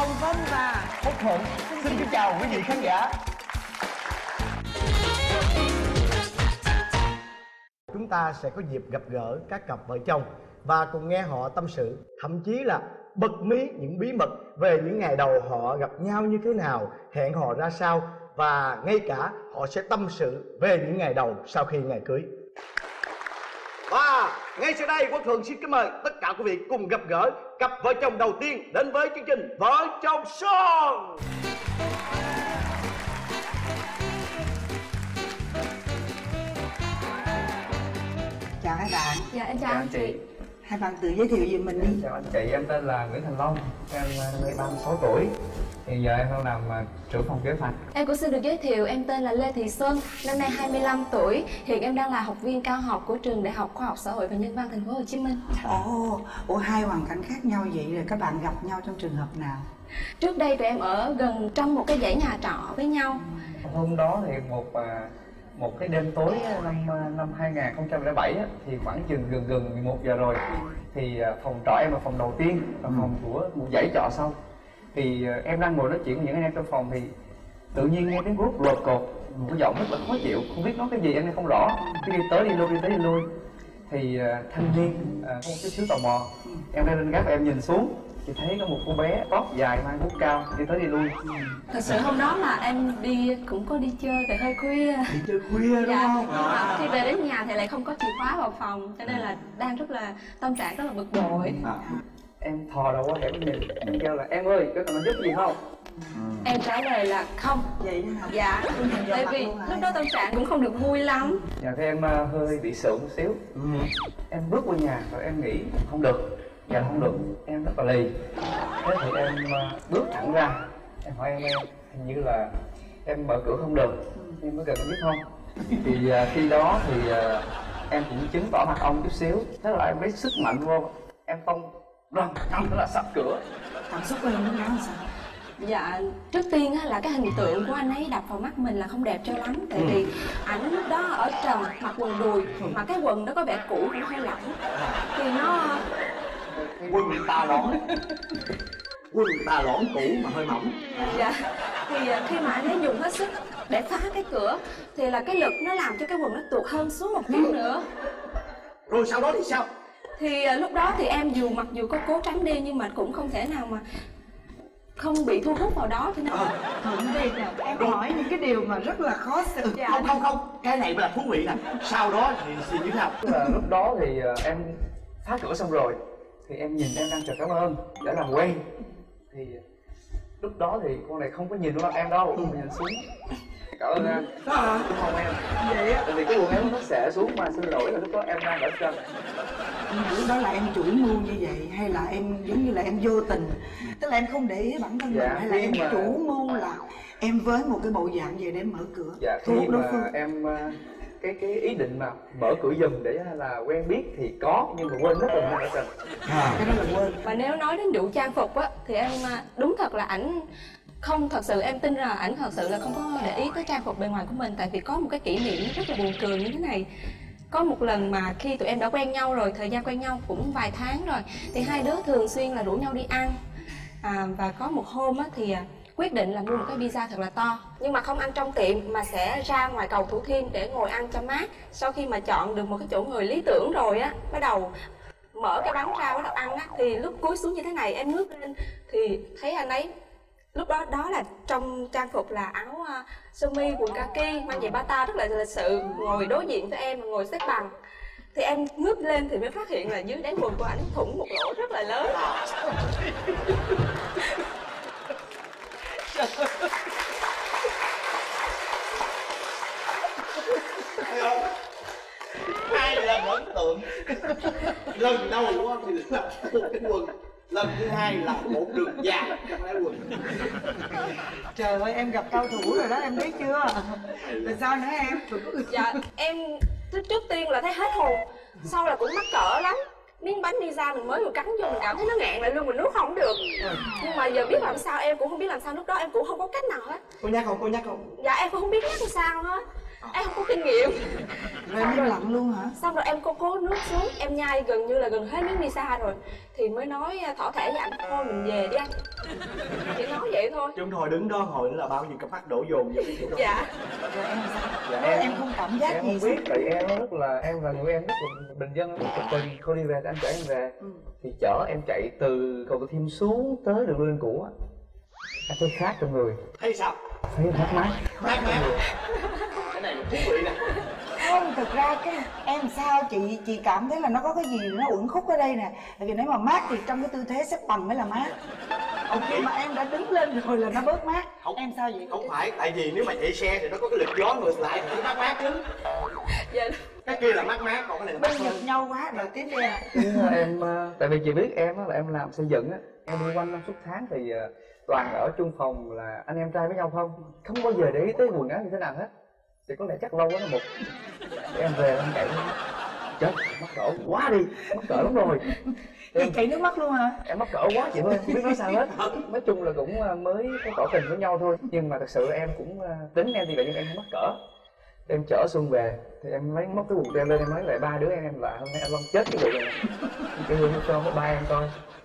Vân và Phúc Thuận. Xin kính chào quý vị khán giả. Chúng ta sẽ có dịp gặp gỡ các cặp vợ chồng và cùng nghe họ tâm sự, thậm chí là bật mí những bí mật về những ngày đầu họ gặp nhau như thế nào, hẹn hò ra sao, và ngay cả họ sẽ tâm sự về những ngày đầu sau khi ngày cưới. Và ngay sau đây, Quốc Thuận xin kính mời tất cả quý vị cùng gặp gỡ cặp vợ chồng đầu tiên đến với chương trình Vợ Chồng Son. chào hai bạn. Dạ em chào anh chị. Hai bạn tự giới thiệu về mình đi. Chào anh chị, em tên là Nguyễn Thành Long, em năm nay 36 tuổi. Hiện giờ em đang làm trưởng phòng kế hoạch. Em cũng xin được giới thiệu, em tên là Lê Thị Xuân, năm nay 25 tuổi. Hiện em đang là học viên cao học của trường Đại học Khoa học Xã hội và Nhân văn Thành phố Hồ Chí Minh. Ồ, hai hoàn cảnh khác nhau vậy rồi các bạn gặp nhau trong trường hợp nào? Trước đây tụi em ở gần trong một cái dãy nhà trọ với nhau. Hôm đó thì một cái đêm tối năm 2007 á, thì khoảng chừng gần 11 giờ rồi, thì phòng trọ em là phòng đầu tiên, là phòng của một dãy trọ sau. Thì em đang ngồi nói chuyện với những anh em trong phòng thì tự nhiên nghe tiếng rút lột cột, một cái giọng rất là khó chịu, không biết nói cái gì em nghe không rõ. Cứ đi tới đi lui thì thanh niên có một chút xíu tò mò, em leo lên gác và em nhìn xuống thì thấy có một cô bé tóc dài mang bút cao đi tới đi lui. Thật sự hôm đó là em cũng có đi chơi về hơi khuya. Đi chơi khuya đúng không? Nhưng mà khi về đến nhà thì lại không có chìa khóa vào phòng, cho nên là đang rất là tâm trạng rất là bực bội. Em thò đầu qua hẻm nhìn, em kêu là em ơi, có cần anh giúp gì không? Em trả lời là không. Vậy đó hả? Dạ, tại vì lúc đó tâm trạng cũng không được vui lắm. Dạ thì em hơi bị sượng một xíu. Em bước qua nhà rồi em nghĩ không được, dạ không được, em rất là lì. Thế thì em bước thẳng ra, em hỏi em hình như là em mở cửa không được, em mới cần em biết không? Thì khi đó thì em cũng chứng tỏ mặt ông chút xíu, thế là em lấy sức mạnh vô, em tông răng đó là sập cửa. Cảm xúc của em lúc đó là sao? Dạ, trước tiên là cái hình tượng của anh ấy đập vào mắt mình là không đẹp cho lắm. Tại vì ảnh lúc đó ở trần, mặc quần đùi, mà cái quần đó có vẻ cũ cũng hơi lỏng. Thì nó... Quần tà lõn cũ mà hơi mỏng. Dạ, thì khi mà anh ấy dùng hết sức để phá cái cửa thì là cái lực nó làm cho cái quần nó tuột hơn xuống một chút nữa. Rồi sau đó thì sao? Thì lúc đó thì em mặc dù có cố tránh đi nhưng mà cũng không thể nào mà không bị thu hút vào đó, cho nên Thuận đi nè, em hỏi những cái điều mà rất là khó xử. Dạ. Không, cái này mới là thú vị nè. Sau đó thì như thế nào? Tức là lúc đó thì em phá cửa xong rồi thì em nhìn em đang chào cảm ơn để làm quen, thì lúc đó thì con này không có nhìn vào em đâu, mà nhìn xuống cảm ơn anh. Đúng không em? Vậy á? Tại vì cái quần em nó xệ xuống, mà xin lỗi là lúc đó em đang ở chân. Lúc đó là em chủ mưu như vậy hay là em giống như là em vô tình, tức là em không để ý bản thân mình, hay là em chủ mưu là em với một cái bộ dạng về để mở cửa? Dạ, khi mà em cái ý định mà mở cửa giùm để là quen biết thì có, nhưng mà quên mất rồi ở trần. Cái đó là quên. Và nếu nói đến vụ trang phục á thì em đúng thật là ảnh không, thật sự em tin là ảnh thật sự là không có để ý tới trang phục bề ngoài của mình. Tại vì có một cái kỷ niệm rất là buồn cười như thế này. Có một lần mà khi tụi em đã quen nhau rồi, thời gian quen nhau cũng vài tháng rồi, thì hai đứa thường xuyên là rủ nhau đi ăn. Và có một hôm á thì quyết định là mua một cái pizza thật là to, nhưng mà không ăn trong tiệm mà sẽ ra ngoài cầu Thủ Thiêm để ngồi ăn cho mát. Sau khi mà chọn được một cái chỗ ngồi lý tưởng rồi á, bắt đầu mở cái bánh ra bắt đầu ăn á, thì lúc cúi xuống như thế này em ngước lên thì thấy anh ấy lúc đó là trong trang phục là áo sơ mi quần kaki, mang giày bata rất là lịch sự, ngồi đối diện với em, ngồi xếp bằng. Thì em ngước lên thì mới phát hiện là dưới đáy quần của ảnh thủng một lỗ rất là lớn. Hai lần ấn tượng. Lần đầu thì là một cái quần, lần thứ hai là một đường dài trong cái quần. Trời ơi, em gặp cao thủ rồi đó, em biết chưa? Rồi sao nữa em? Dạ, em trước tiên là thấy hết hồn, sau là cũng mắc cỡ lắm. Miếng bánh pizza mình mới vừa cắn vô mình cảm thấy nó nghẹn lại luôn, mình nuốt không được. Nhưng mà giờ biết làm sao, em cũng không biết làm sao, lúc đó em cũng không có cách nào hết. Cô nhắc không? Dạ em cũng không biết nhắc làm sao hết. Em không có kinh nghiệm. Rồi em im lặng luôn hả? Xong rồi em cố nuốt xuống, em nhai gần như là gần hết miếng pizza rồi thì mới nói thỏ thẻ với anh thôi mình về đi anh. Chỉ nói vậy thôi. Chứ thôi đứng đó hồi nữa là bao nhiêu cặp mắt đổ dồn vào cái chỗ đó. Dạ. Rồi em sao? Dạ, Em không cảm giác em gì không sao? biết, tại em là người em rất là bình dân, rất là tình. Cô đi về thì anh chở em về, thì chở em chạy từ cầu Thủ Thiêm xuống tới đường Lê Văn Cũ á, anh thấy khác trong người, Thấy sao? thấy mát mát. Mát mát. Cái này thú vị nè. Không, thực ra cái em sao chị cảm thấy là nó có cái gì nó uẩn khúc ở đây nè. Tại vì nếu mà mát thì trong cái tư thế xếp bằng mới là mát. Khi mà em đã đứng lên rồi là nó bớt mát. Không, em sao vậy? Không phải, tại vì nếu mà chạy xe thì nó có cái lực gió ngược lại thì nó mát mát chứ. Dạ. Cái kia là mát mát, còn cái này là mát Bên hơn. giật nhau quá rồi tiếp đi à. Em tại vì chị biết em á là em làm xây dựng á, em đi quanh năm suốt tháng thì toàn ở chung phòng là anh em trai với nhau không bao giờ để ý tới quần áo như thế nào hết. Thì có lẽ chắc lâu quá nó mục. Em về em chạy chết mắc cỡ quá đi, mắc cỡ lắm rồi. Chị chảy nước mắt luôn hả? Em mắc cỡ quá chị ơi, không biết nói sao hết. Nói chung là cũng mới có tỏ tình với nhau thôi, nhưng mà thật sự em cũng tính em thì vậy nhưng em không mắc cỡ. Em chở Xuân về thì em lấy móc cái quần em lên, em nói lại ba đứa em là hôm nay anh Long chết cái vụ này, cái hương cho có ba em coi.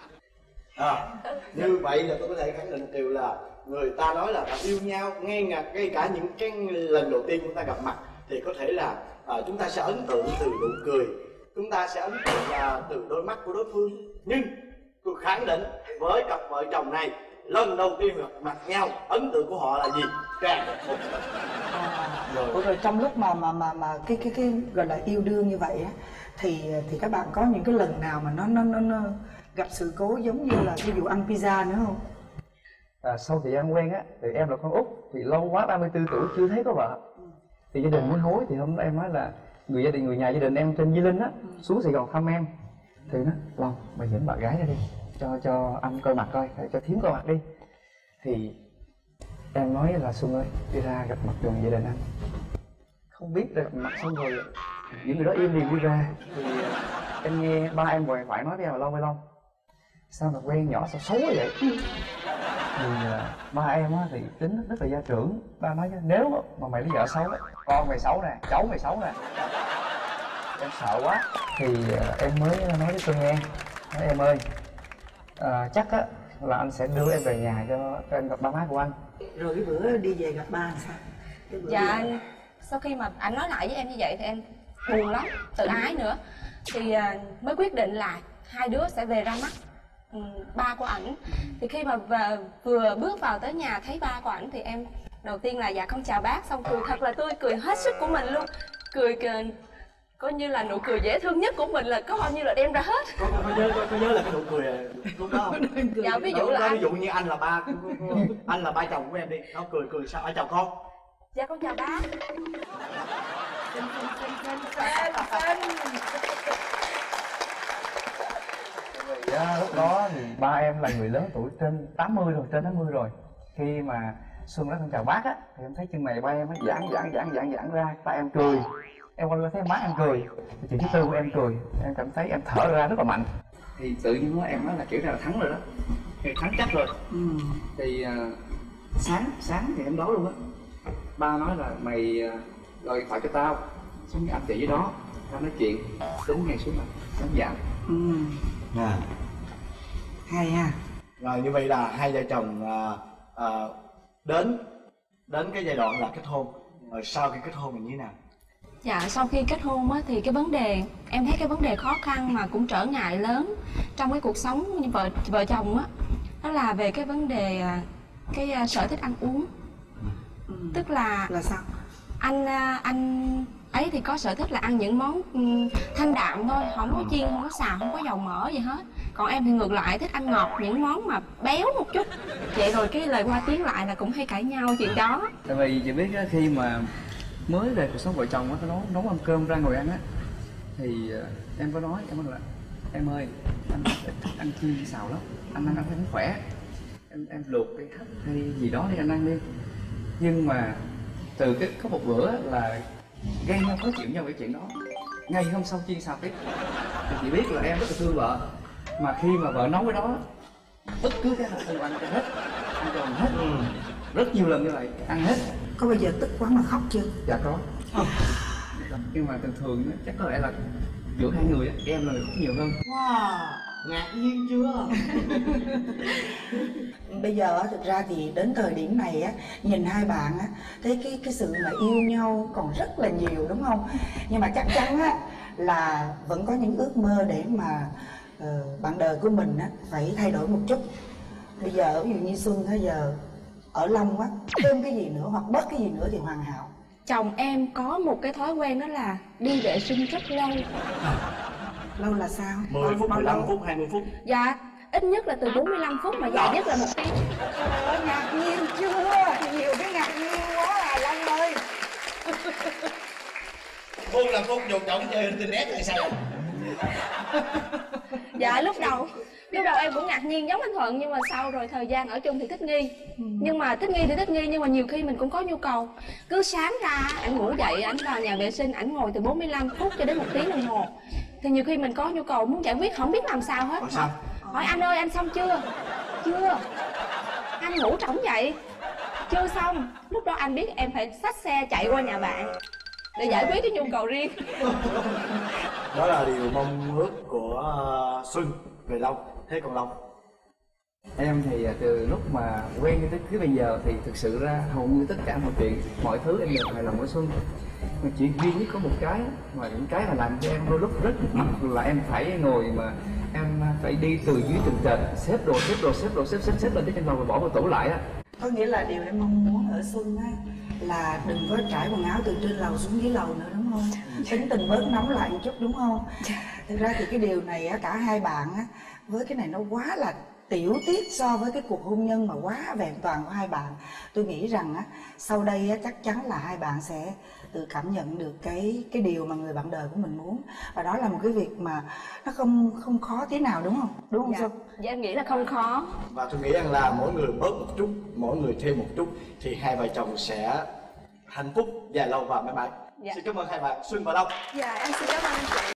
Như vậy là tôi có thể khẳng định một điều là người ta nói là yêu nhau ngay cả những cái lần đầu tiên chúng ta gặp mặt thì có thể là chúng ta sẽ ấn tượng từ nụ cười, chúng ta sẽ ấn tượng từ đôi mắt của đối phương, nhưng tôi khẳng định với cặp vợ chồng này lần đầu tiên gặp mặt nhau ấn tượng của họ là gì? Càng một. Rồi trong lúc mà cái gọi là yêu đương như vậy á thì các bạn có những cái lần nào mà nó gặp sự cố giống như là ví dụ ăn pizza nữa không? Sau thời gian quen á thì em là con út thì lâu quá 34 tuổi chưa thấy có vợ, thì gia đình mới hối. Thì hôm nay em nói là người nhà gia đình em trên Di Linh á xuống Sài Gòn thăm em, thì nó Long mày dẫn bạn gái ra đi cho anh coi mặt coi, cho thím coi mặt đi. Thì em nói là Xuân ơi đi ra gặp mặt trường gia đình anh, không biết ra gặp mặt xong rồi những người đó im liền đi ra. Thì em nghe ba em ngoài thoại nói với em là Long ơi Long sao mà quen nhỏ sao xấu quá vậy. Thì ba em á thì tính rất là gia trưởng, ba nói nếu mà mày lấy vợ xấu á, con mày xấu nè, cháu mày xấu nè. Em sợ quá thì em mới nói với Xuân nghe, nói em ơi chắc á là anh sẽ đưa em về nhà cho em gặp ba má của anh. Rồi cái bữa đi về gặp ba làm sao? Dạ sau khi mà anh nói lại với em như vậy thì em buồn lắm, tự ái nữa, thì mới quyết định là hai đứa sẽ về ra mắt ba của ảnh. Thì khi mà vừa bước vào tới nhà thấy ba của ảnh thì em đầu tiên là dạ con chào bác, xong cười thật là tươi, cười hết sức của mình luôn, cười coi như là nụ cười dễ thương nhất của mình là có bao nhiêu là đem ra hết. Có nhớ là cái nụ cười lúc đó không? Dạ ví dụ là ví dụ như anh là ba chồng của em đi, nó cười sao ba chào con. Dạ con chào bác. Lúc đó thì ba em là người lớn tuổi trên 80 rồi, trên 80 rồi. Khi mà Xuân nói con chào bác á thì em thấy chân mày ba em nó giãn ra, ba em cười. Em quay qua thấy má em cười, thì chuyện thứ tư của em cười, em cảm thấy em thở ra rất là mạnh. Thì tự nhiên đó em nói là kiểu ra là thắng rồi đó, thì thắng chắc rồi. Thì sáng thì em nói luôn á, ba nói là mày gọi điện thoại cho tao, xong anh chị với đó tao nói chuyện, tính ngày xuống là đánh giảm. Hay ha. Rồi như vậy là hai vợ chồng đến cái giai đoạn là kết hôn. Rồi sau khi kết hôn thì như thế nào? Dạ sau khi kết hôn á thì cái vấn đề em thấy cái vấn đề khó khăn mà cũng trở ngại lớn trong cái cuộc sống như vợ chồng á, đó là về cái vấn đề cái sở thích ăn uống. Tức là sao? Anh ấy thì có sở thích là ăn những món thanh đạm thôi, không có chiên, không có xào, không có dầu mỡ gì hết. Còn em thì ngược lại thích ăn ngọt, những món mà béo một chút. Vậy rồi cái lời qua tiếng lại là cũng hay cãi nhau chuyện đó. Tại vì chị biết khi mà mới về cuộc sống vợ chồng á, nấu ăn cơm ra ngồi ăn á, thì em có nói là em ơi anh thích ăn chiên xào lắm, anh ăn không khỏe, em luộc cái thịt hay gì đó đi anh ăn đi. Nhưng mà từ có một bữa là gây nhau khó chịu nhau về chuyện đó, ngay hôm sau chiên xào tiếp. Thì chị biết là em rất là thương vợ, mà khi mà vợ nấu cái đó bất cứ cái nào anh ăn cho hết, ăn cho hết, rất nhiều lần như vậy ăn hết. Có bao giờ tức quá mà khóc chưa? Dạ có. Nhưng mà thường thường á, chắc có lẽ là giữa hai người á, em là người khóc nhiều hơn. Wow, ngạc nhiên chưa? Bây giờ á, thực ra thì đến thời điểm này á, nhìn hai bạn á, thấy cái sự mà yêu nhau còn rất là nhiều đúng không? Nhưng mà chắc chắn á là vẫn có những ước mơ để mà bạn đời của mình á phải thay đổi một chút. Bây giờ ví dụ như Xuân bây giờ ở Long á, thêm cái gì nữa hoặc bớt cái gì nữa thì hoàn hảo. Chồng em có một cái thói quen đó là đi vệ sinh rất lâu. Lâu là sao? 10 phút, 15 phút, 20 phút. Dạ, ít nhất là từ 45 phút mà dài nhất là 1 tiếng. Ngạc nhiên chưa? Nhiều cái ngạc nhiên quá à Long ơi. 45 phút vô cổng chơi internet hay sao? Dạ lúc đầu em cũng ngạc nhiên giống anh Thuận, nhưng mà sau rồi thời gian ở chung thì thích nghi. Nhưng mà thích nghi thì thích nghi, nhưng mà nhiều khi mình cũng có nhu cầu. Cứ sáng ra ảnh ngủ dậy, ảnh vào nhà vệ sinh, ảnh ngồi từ 45 phút cho đến 1 tiếng đồng hồ. Thì nhiều khi mình có nhu cầu muốn giải quyết, không biết làm sao hết. Sao? Hỏi anh ơi, anh xong chưa? Chưa. Anh ngủ trỏng dậy. Chưa xong. Lúc đó anh biết em phải xách xe chạy qua nhà bạn để giải quyết cái nhu cầu riêng. Đó là điều mong ước của Xuân về Long. Thế còn Long? Em thì từ lúc mà quen tới bây giờ thì thực sự ra hầu như tất cả mọi thứ em đều hài lòng với Xuân. Mà chỉ duy nhất có một cái mà những cái mà làm cho em đôi lúc rất mắc là em phải ngồi mà em phải đi từ dưới tầng trệt xếp đồ lên tới trên lầu và bỏ vào tủ lại á. Có nghĩa là điều em mong muốn ở Xuân á là đừng có trải quần áo từ trên lầu xuống dưới lầu nữa đúng không? Tính tình bớt nóng lại một chút đúng không? Thực ra thì cái điều này á, cả hai bạn á, với cái này nó quá là tiểu tiết so với cái cuộc hôn nhân mà quá vẹn toàn của hai bạn. Tôi nghĩ rằng á, sau đây á, chắc chắn là hai bạn sẽ tự cảm nhận được cái điều mà người bạn đời của mình muốn. Và đó là một cái việc mà nó không khó tí nào đúng không? Đúng không Xuân? Dạ em nghĩ là không khó. Và tôi nghĩ rằng là mỗi người bớt một chút, mỗi người thêm một chút thì hai vợ chồng sẽ hạnh phúc dài lâu và mãi mãi. Dạ. Xin cảm ơn hai bạn Xuân và Long. Dạ em xin cảm ơn anh chị.